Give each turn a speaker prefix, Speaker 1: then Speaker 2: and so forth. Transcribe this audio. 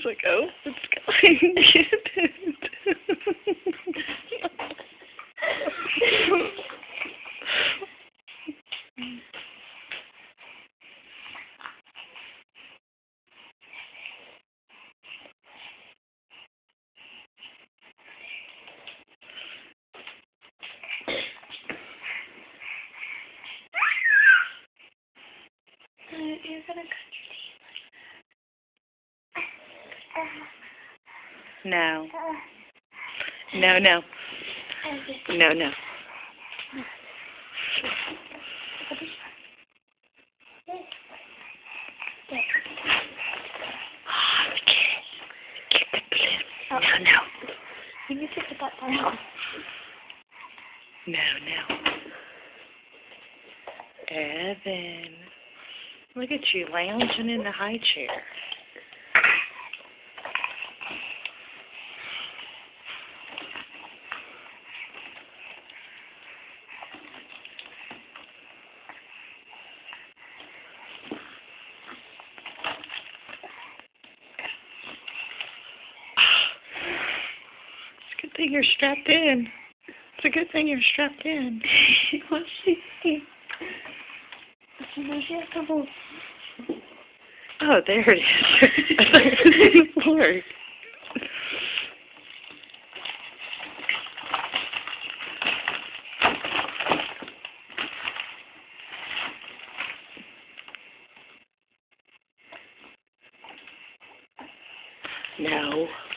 Speaker 1: He's like, oh, it's going. Get it.
Speaker 2: You're gonna cut
Speaker 1: No. No, no. No, no. No, no.
Speaker 2: You need to put that down.
Speaker 1: No, no. Evan. Look at you lounging in the high chair. It's a good thing you're strapped in. It's a good thing you're strapped in.
Speaker 2: What's she saying? She has trouble.
Speaker 1: Oh, there it is. I thought it was on the floor. No.